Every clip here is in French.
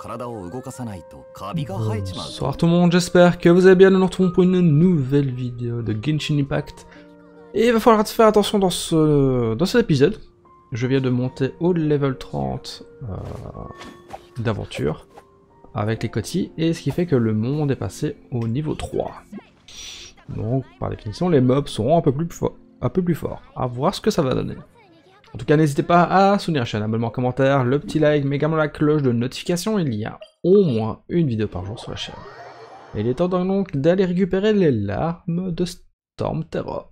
Bonsoir tout le monde, j'espère que vous allez bien. Nous nous retrouvons pour une nouvelle vidéo de Genshin Impact. Et il va falloir faire attention dans cet épisode. Je viens de monter au level 30 d'aventure avec les cotis, et ce qui fait que le monde est passé au niveau 3. Donc par définition les mobs seront un peu plus forts. À voir ce que ça va donner. En tout cas, n'hésitez pas à soutenir la chaîne, abonnement, commentaire, le petit like, mais également la cloche de notification. Il y a au moins une vidéo par jour sur la chaîne. Et il est temps donc d'aller récupérer les larmes de Storm Terror.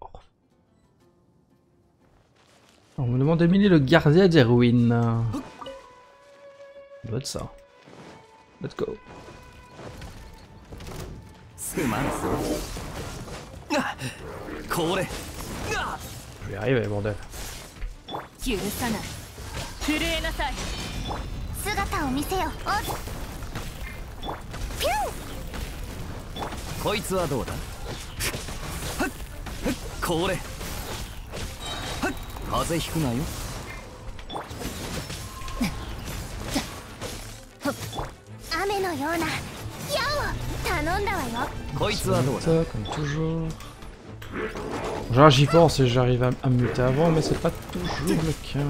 On me demande d'éliminer le gardien des ruines. Ça doit être ça. Let's go. Je vais y arriver, bordel. 許さない震えなさい姿を見せよピュンこいつはどうだはっこれはっ風邪ひくなよ雨のような矢を頼んだわよこいつはどうだ comme toujours. Genre j'y pense et j'arrive à me muter avant, mais c'est pas toujours le cas.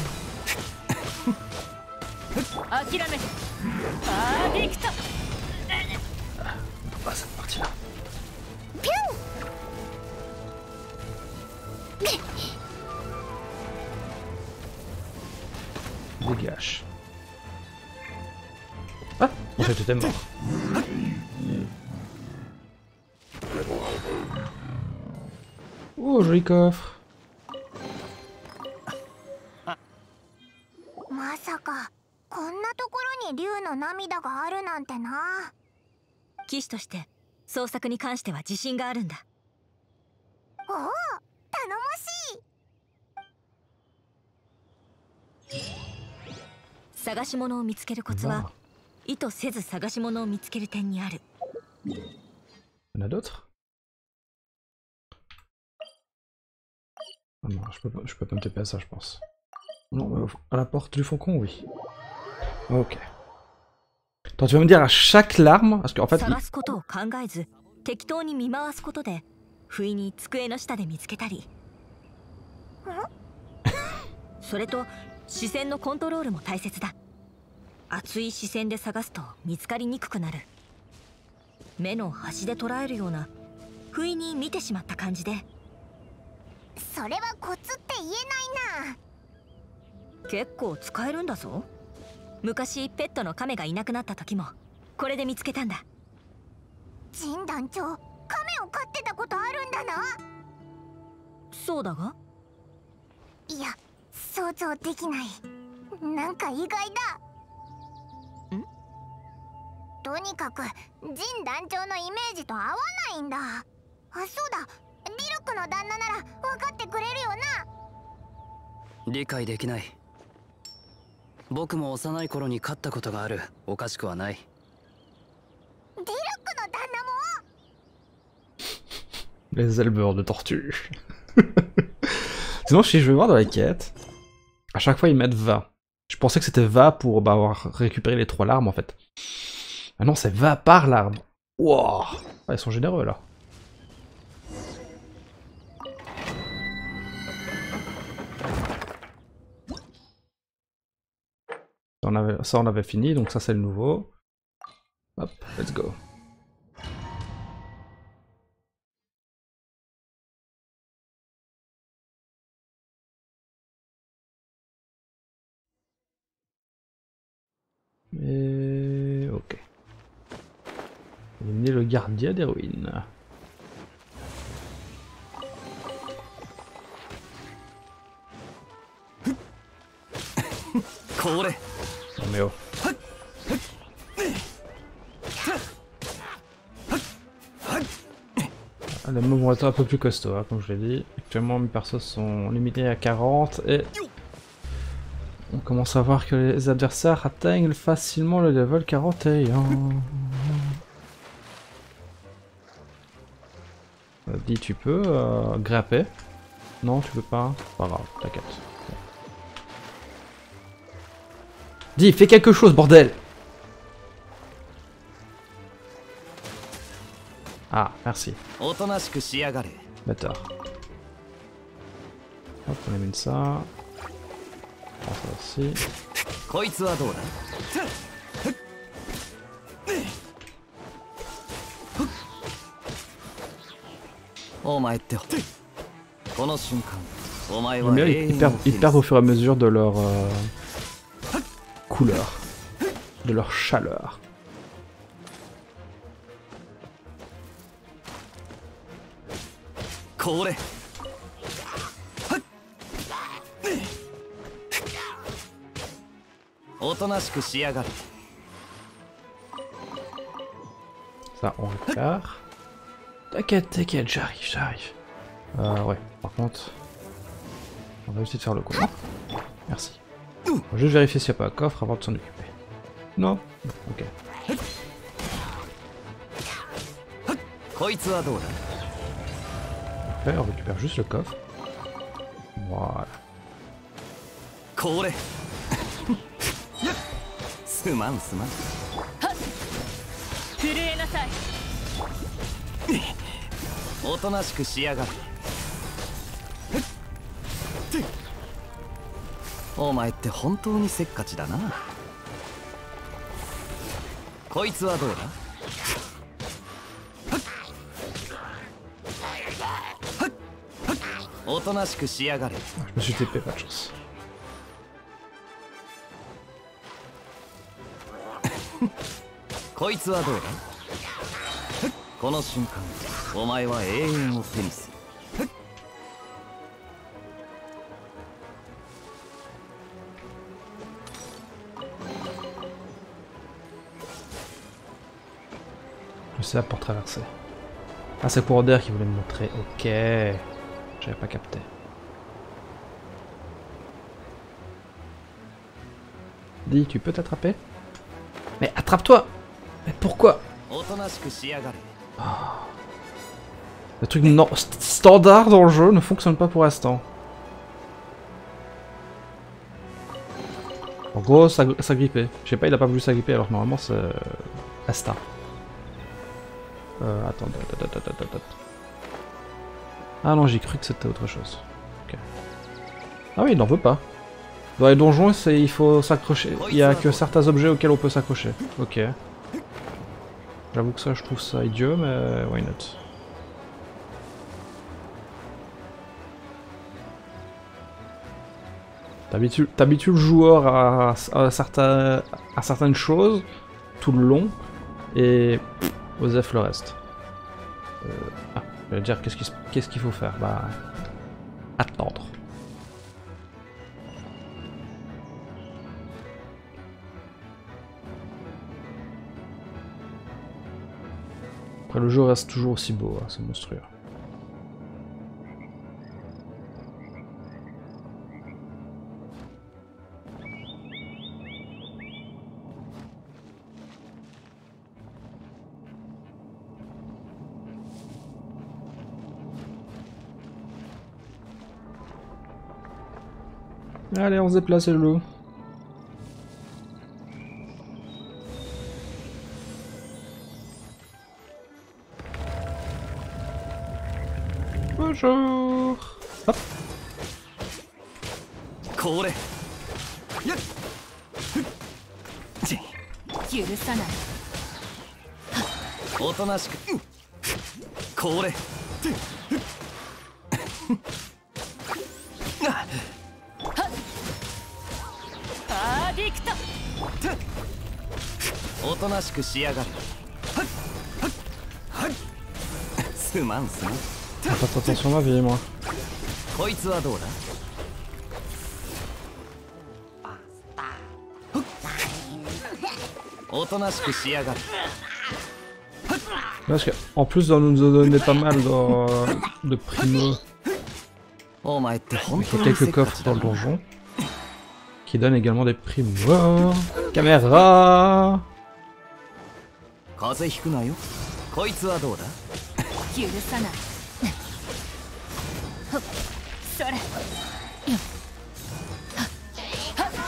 Ah, on va cette partie là. Dégage. Ah, en fait j'étais mort. Oh, joli coffre. まさかこんなところに竜の涙があるなんてな。騎士として捜索に関しては自信があるんだ。おお、頼もしい。探し物を見つけるコツは意図せず探し物を見つける点にある。 Il y en a d'autres? Ah non, je peux pas me taper à ça, je pense. Non, à la porte du faucon, oui. Ok. Attends, tu vas me dire à chaque larme, parce qu'en fait... 適当に見回すことで不意に机の下で見つけたりそれと視線のコントロールも大切だ熱い視線で探すと見つかりにくくなる目の端で捉えるような不意に見てしまった感じでそれはコツって言えないな結構使えるんだぞ昔ペットのカメがいなくなった時もこれで見つけたんだジン団長カメを飼ってたことあるんだなそうだがいや想像できないなんか意外だんとにかくジン団長のイメージと合わないんだあそうだリルクの旦那なら分かってくれるよな理解できない僕も幼い頃に飼ったことがあるおかしくはない Les éleveurs de tortues. Sinon, si je vais voir dans les quêtes, à chaque fois ils mettent va. Je pensais que c'était va pour avoir récupéré les 3 larmes en fait. Ah non, c'est va par l'arme. Wow. Ah, ils sont généreux là. Ça on avait fini, donc ça c'est le nouveau. Hop, let's go. Et ok. Éliminer le gardien des ruines. Non mais oh. Les mobs vont être un peu plus costauds, hein, comme je l'ai dit. Actuellement mes persos sont limités à 40 et... On commence à voir que les adversaires atteignent facilement le level 41. Dis, tu peux grapper? Non, tu peux pas. Pas grave, t'inquiète. Dis, fais quelque chose, bordel! Ah, merci. おとなしくしやがれ。 Better. Hop, on élimine ça. On ça aussi. こいつはどうだ。お前ってこの瞬間お前は Ils perdent au fur et à mesure de leur couleur, de leur chaleur. これ。おとなしくしやがれ。 Ça, on récupère. T'inquiète, t'inquiète, j'arrive. Ouais, par contre, on va essayer de faire le coup. Merci. On va juste vérifier s'il n'y a pas un coffre avant de s'en occuper. Non? Ok. こいつはどうだ。 Parfait, on récupère juste le coffre. Voilà. これ。すまんすまん。 震えなさい。 おとなしくしやがれ。お前って本当にせっかちだな。こいつはどうだ。おとなしくしやがれ。 Je me suis TP, pas de chance. こいつはどうだ。この瞬間お前は永遠を手にする。 Je sais pour traverser. Ah, c'est pour Oder qui voulait me montrer. Ok. J'avais pas capté. Dis, tu peux t'attraper? Mais attrape-toi! Mais pourquoi? Le truc standard dans le jeu ne fonctionne pas pour l'instant. En gros, ça grippait. Je sais pas, il a pas voulu s'agripper alors normalement c'est... Asta. Attends. Ah non, j'ai cru que c'était autre chose. Ok. Ah oui, il n'en veut pas. Dans les donjons, il faut s'accrocher. Il y a que certains objets auxquels on peut s'accrocher. Ok. J'avoue que ça, je trouve ça idiot, mais why not. T'habitues le joueur à certaines choses tout le long et Osef le reste. Ah, je vais dire qu'est-ce qu'il faut faire? Bah, attendre. Après, le jeu reste toujours aussi beau, hein, c'est monstrueux. Allez, on se déplace, le loup. Bonjour. Hop. これ。 許さない。 おとなしく。これ。 パーディクト。 おとなしくしやがれ。すまんすまん。 Faites attention à ma vie, moi. こいつはどうだ。おとなしくしやがれ。 Parce qu'en plus de nous donner pas mal de primo, il y a quelques coffres dans le donjon qui donnent également des primos. Caméra. 風邪ひくなよ。こいつはどうだ。 許さない。それ。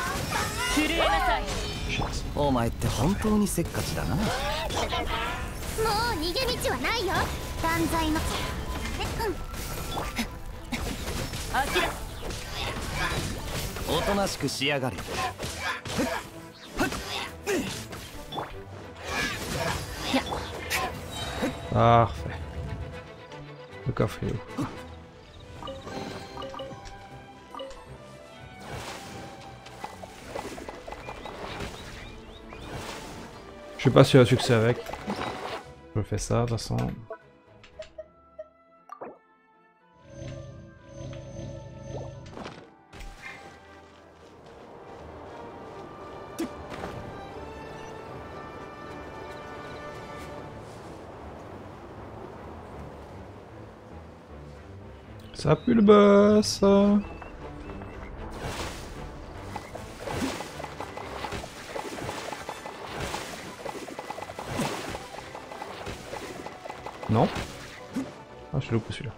震えなさい。 お前って本当にせっかちだな。 う逃げ道はないよ。断罪のおとなしくしやがれ。 Parfait. Le coffre est où? Je sais pas s'il y a succès avec. Je fais ça de toute façon. Ça pue le boss. Non. Ah, je l'ai loupé celui-là.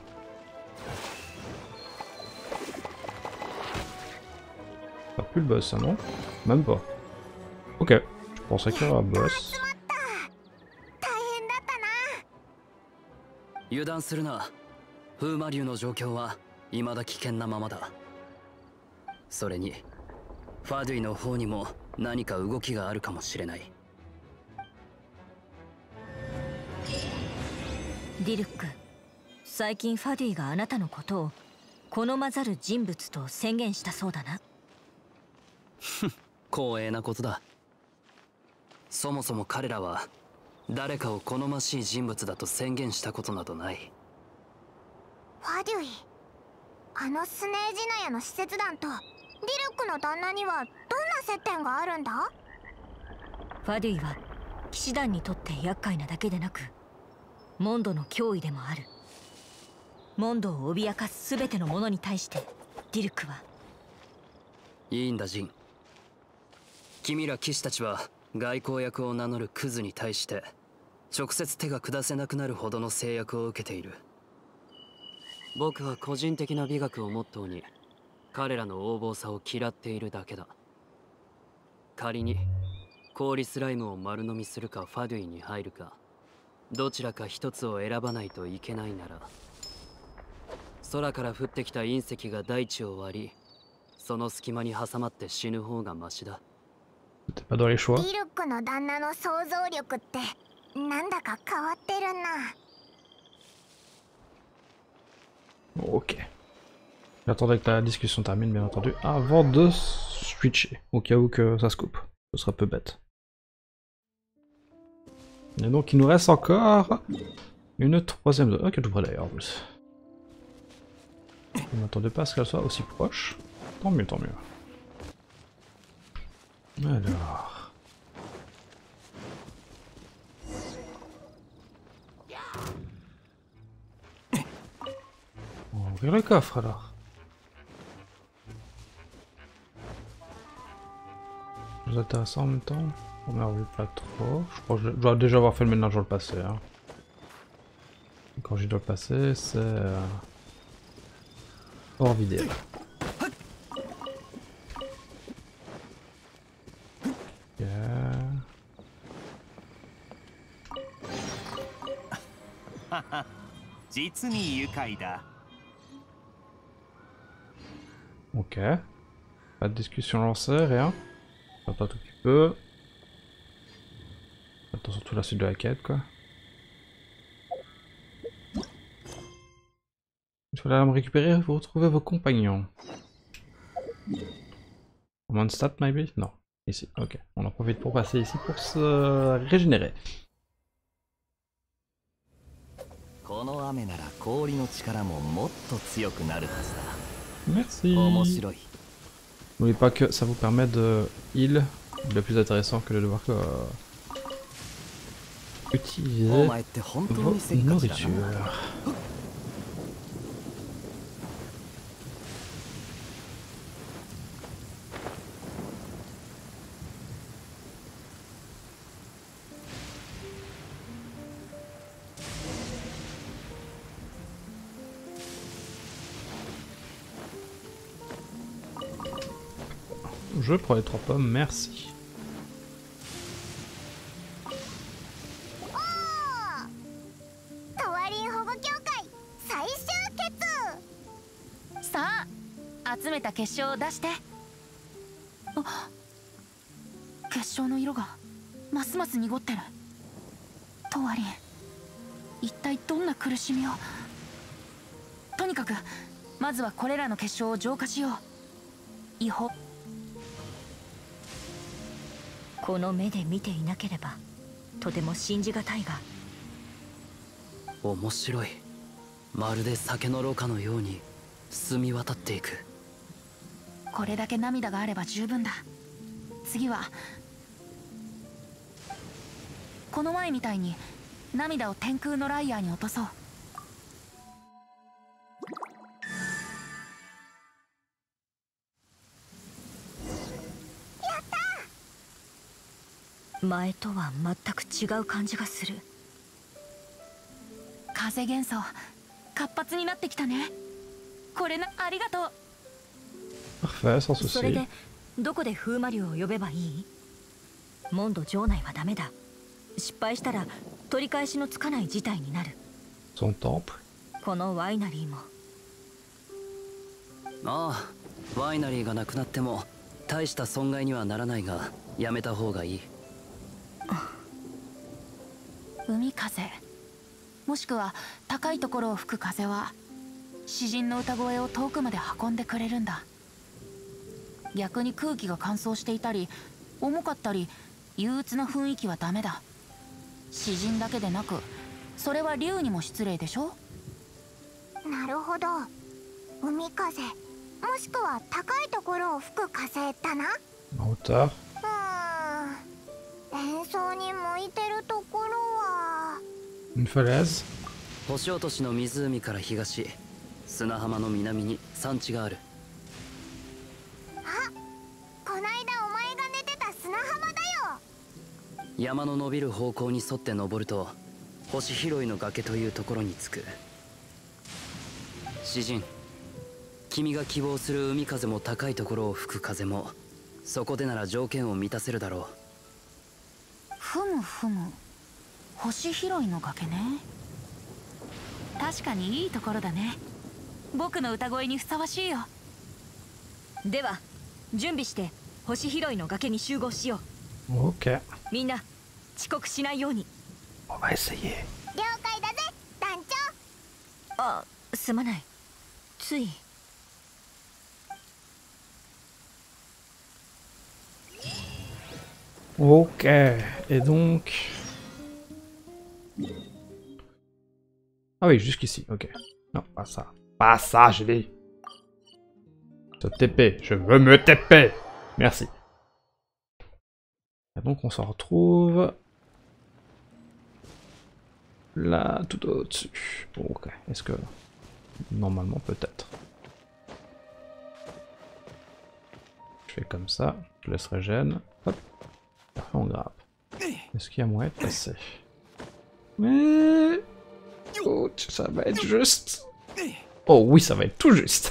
Ça pue le boss, ça, non? Même pas. Ok. Je pensais qu'il y aurait un boss. 油断するな。風魔竜の状況は未だ危険なままだ。それにファドゥイの方にも何か動きがあるかもしれない。 ディルック、最近ファドゥイがあなたのことを好まざる人物と宣言したそうだな。 光栄なことだ。そもそも彼らは誰かを好ましい人物だと宣言したことなどない。 ファデュイ、あのスネージナヤの使節団とディルックの旦那にはどんな接点があるんだ？ ファデュイは騎士団にとって厄介なだけでなく、モンドの脅威でもある。モンドを脅かす全てのものに対してディルックは。 いいんだジン。君ら騎士たちは外交役を名乗るクズに対して直接手が下せなくなるほどの制約を受けている。僕は個人的な美学をモットーに彼らの横暴さを嫌っているだけだ。仮に氷スライムを丸飲みするかファドゥイに入るかどちらか一つを選ばないといけないなら、空から降ってきた隕石が大地を割りその隙間に挟まって死ぬ方がマシだ。 T'es pas dans les choix? ディルックの旦那の想像力ってなんだか変わってるな。 Ok. J'attendais que la discussion termine, bien entendu, avant de switcher, au cas où que ça se coupe. Ce serait peu bête. Et donc il nous reste encore une troisième zone. Ok, tout près d'ailleurs en plus. Je ne m'attendais pas à ce qu'elle soit aussi proche. Tant mieux, tant mieux. Alors... On va ouvrir le coffre alors. Plus intéressant en même temps. On m'a revu pas trop. Je crois que je dois déjà avoir fait le ménage dans le passé. Hein. Et quand j'y dois le passer, c'est hors vidéo. Ok. Pas de discussion lancée, rien. Attends un tout petit peu. Attends surtout la suite de la quête quoi. Il faut aller me récupérer, vous retrouver vos compagnons. One stat maybe? Non. Ici, ok. On en profite pour passer ici pour se régénérer. Merci. N'oubliez pas que ça vous permet de heal, le plus intéressant que de devoir utiliser vos nourritures. Je prends les 3 pommes, merci. 集めた結晶を出して。あ、結晶の色がますます濁ってる。トワリン、一体どんな苦しみを。とにかくまずはこれらの結晶を浄化しよう。違法。 この目で見ていなければとても信じがたいが。 面白い。まるで酒のろ過のように澄み渡っていく。 これだけ涙があれば十分だ。次はこの前みたいに涙を天空のライアーに落とそう。 前とは全く違う感じがする。 風元素活発になってきたね。これな、ありがとう。 Parfait, sans それ souci. でどこで風魔竜を呼べばいい？モンド城内はダメだ。失敗したら取り返しのつかない事態になる。 Son temple. このワイナリーも。 ああ、ワイナリーがなくなっても大した損害にはならないが、やめた方がいい。 海風、もしくは高いところを吹く風は詩人の歌声を遠くまで運んでくれるんだ。逆に空気が乾燥していたり重かったり憂鬱な雰囲気はダメだ。詩人だけでなくそれは竜にも失礼でしょ。 なるほど、海風もしくは高いところを吹く風だな。 En hauteur. 演奏に向いてるところは Une falaise. 星落としの湖から東、砂浜の南に山地がある。 あ、こないだお前が寝てた砂浜だよ。 山の伸びる方向に沿って登ると星拾いの崖というところに着く。詩人、君が希望する海風も高いところを吹く風もそこでなら条件を満たせるだろふむふむ、星拾いの崖ね。確かにいいところだね。僕の歌声にふさわしいよ。 では準備して星拾いの崖に集合しよ Ok. う。みんな遅刻しないように。 On va essayer. 了解だぜ団長。 あ、すまない。つい。 Ok. Et donc... Ah oui, jusqu'ici. Ok. Non, pas ça. Pas ça, je vais... Se TP. Je veux me TP. Merci. Et donc on s'en retrouve... Là, tout au-dessus. Ok. Est-ce que... Normalement, peut-être. Je fais comme ça. Je laisse régène. Hop. Parfait, on grappe. Est-ce qu'il y a moyen de passer? Mais... Oh, ça va être juste. Oh oui, ça va être tout juste.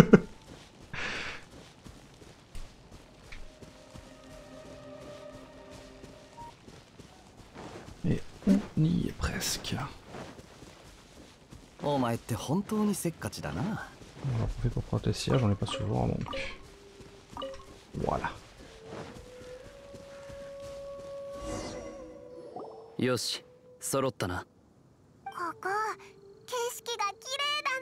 Et on y est presque. お前って本当にせっかちだな。 On va profiter pour prendre les sièges, j'en ai pas souvent donc. Voilà. う。よし、揃ったな。 ここ景色が綺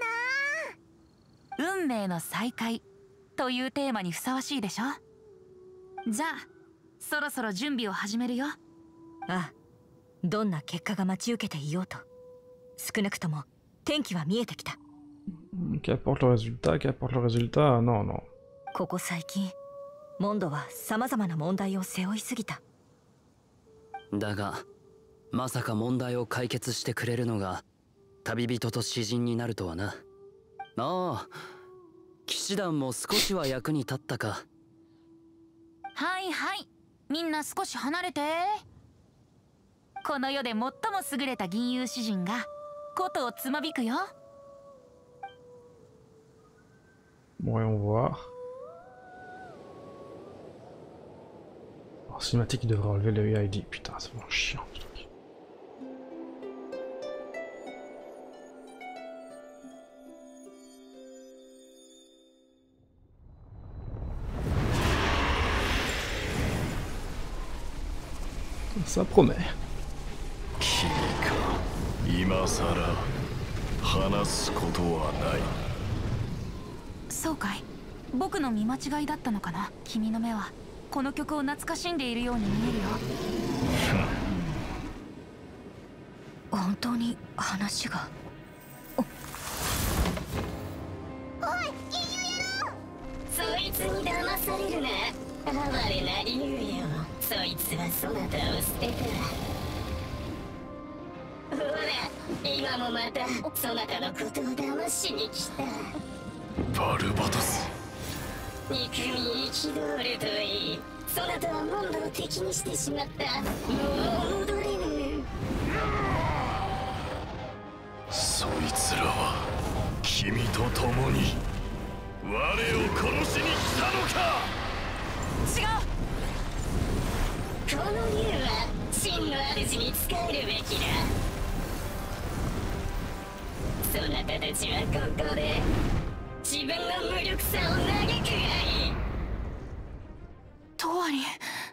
麗だな。 運命の再会というテーマにふさわしいでしょ。じゃあそろそろ準備を始めるよ。 ああ、どんな結果が待ち受けていようと少なくとも天気は見えてきた。 Qu'apporte le résultat, qu'apporte le résultat? Non, non. ここ最近モンドは様々な問題を背負いすぎた。 だがまさか問題を解決してくれるのが旅人と詩人になるとはな。ああ、騎士団も少しは役に立ったか。 はいはい、みんな少し離れて。この世で最も優れた銀融詩人が琴をつまびくよ。 Voyons voir. Alors, cinématique devrait enlever le UID. Putain, c'est vraiment chiant ce truc. Ça promet. 君か今さら話すことはない。 そうかい。僕の見間違いだったのかな。君の目はこの曲を懐かしんでいるように見えるよ。 本当に話が。 そいつに騙されるな。哀れな竜よ。そいつはそなたを捨てた。ほら、今もまたそなたのことを騙しに来た。 バルバトス。 憎み憤るといい。そなたはモンドを敵にしてしまった。もう戻れぬ。 そいつらは君と共に我を殺しに来たのか。 違う。 この竜は真の主に仕えるべきだ。そなたたちはここで自分の無力さを嘆くがいい。 トワリン。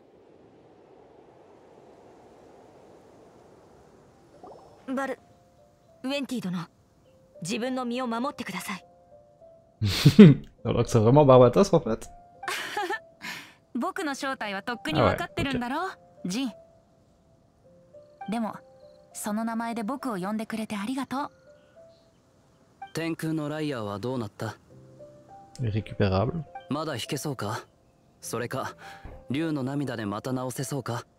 ウェンティ殿、自分の身を守ってください。 Alors que c'est vraiment Barbatos en fait. 僕の正体はとっくに分かってるんだろ、ジン。でもその名前で僕を呼んでくれてありがとう。 天空のライアーはどうなった？ Irrécupérable. まだ弾けそうか？それか竜の涙でまた直せそうか？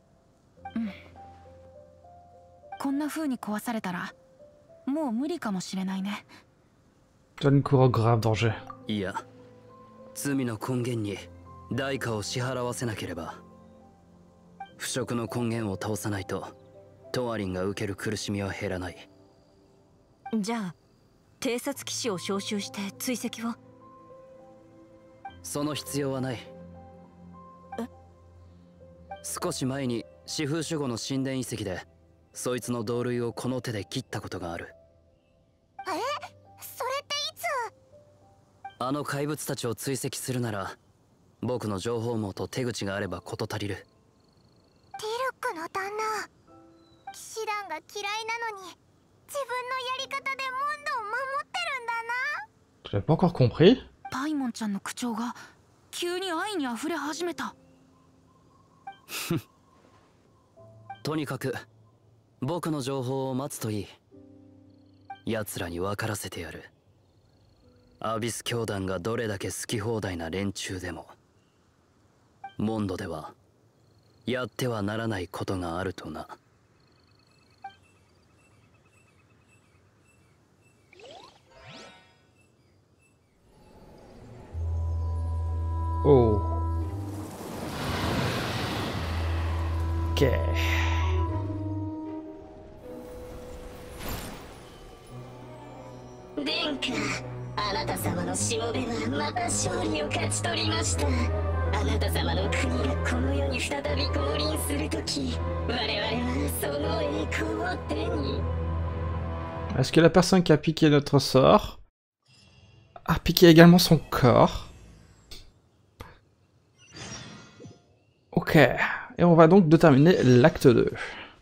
こんな風に壊されたらもう無理かもしれないね。 Tu vas nous courir grave danger. いや、罪の根源に代価を支払わせなければ。腐食の根源を倒さないとトワリンが受ける苦しみは減らない。 じゃあ偵察騎士を招集して追跡を。 その必要はない。少し前に四風守護の神殿遺跡でそいつの同類をこの手で切ったことがある。 それっていつ？ あの怪物たちを追跡するなら僕の情報網と手口があれば事足りる。 ディルックの旦那、騎士団が嫌いなのに自分のやり方でモンドを守ってるんだな。 J'avais pas encore compris. パイモンちゃんの口調が急に愛にあふれ始めた。 とにかく僕の情報を待つといい。奴らに分からせてやる。アビス教団がどれだけ好き放題な連中でもモンドではやってはならないことがあるとな。 Oh. Ok. 殿下、あなた様のしもべはまた勝利を勝ち取りました。あなた様の国がこの世に再び降臨するとき、我々はその栄光を手に。 Est-ce que la personne qui a piqué notre sort a piqué également son corps? Ok. Et on va donc déterminer l'acte 2.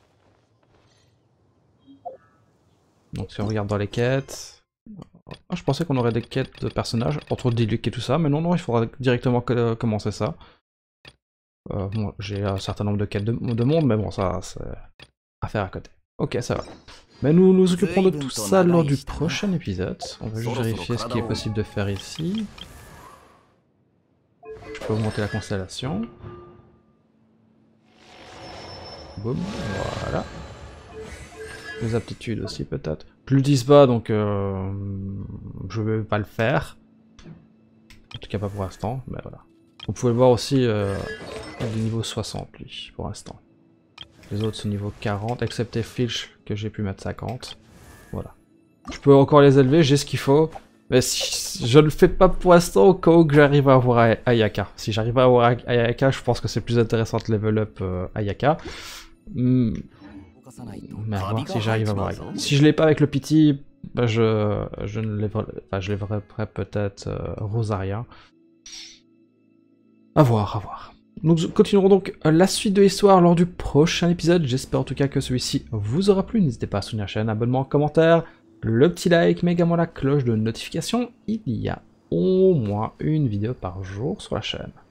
Donc si on regarde dans les quêtes... Ah, je pensais qu'on aurait des quêtes de personnages, entre Diluc et tout ça, mais non, non, il faudra directement commencer ça. Bon, j'ai un certain nombre de quêtes de monde, mais bon, ça, c'est à faire à côté. Ok, ça va. Mais nous nous occuperons de tout ça lors du prochain épisode. On va juste vérifier ce qui est possible de faire ici. Je peux augmenter la constellation. Boum, voilà. Les aptitudes aussi peut-être. Je le dis pas donc je vais pas le faire. En tout cas pas pour l'instant, mais voilà. Vous pouvez le voir aussi il est niveau 60 lui pour l'instant. Les autres sont niveau 40, excepté Filch que j'ai pu mettre 50. Voilà. Je peux encore les élever, j'ai ce qu'il faut. Mais si je ne le fais pas pour l'instant au cas où que j'arrive à avoir Ayaka. Si j'arrive à avoir Ayaka, je pense que c'est plus intéressant de level up Ayaka. Mais à voir si j'arrive à avoir Ayaka. Si je l'ai pas avec le Pity, bah je lèverai peut-être Rosaria. À voir, à voir. Nous continuerons donc la suite de l'histoire lors du prochain épisode. J'espère en tout cas que celui-ci vous aura plu. N'hésitez pas à soutenir la chaîne, abonnement, commentaire, le petit like, mais également la cloche de notification. Il y a au moins une vidéo par jour sur la chaîne.